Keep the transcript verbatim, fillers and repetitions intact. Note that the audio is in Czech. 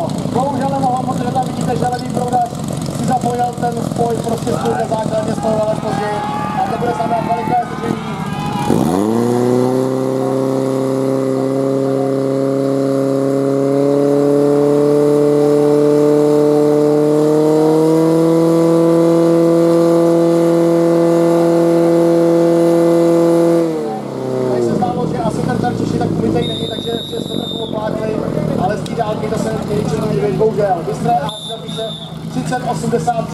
No, bohužel nemohla, protože tam vidíte, že levý proudař si zapojil ten spoj prostě spojil základně spojil, ale později. A to bude znamenat veliké zdržení. Tak umytej není, takže přes to trochu oplákli, ale z té dálky to se něčemu nevědět, bohužel. Vystrel a se třicet osmdesát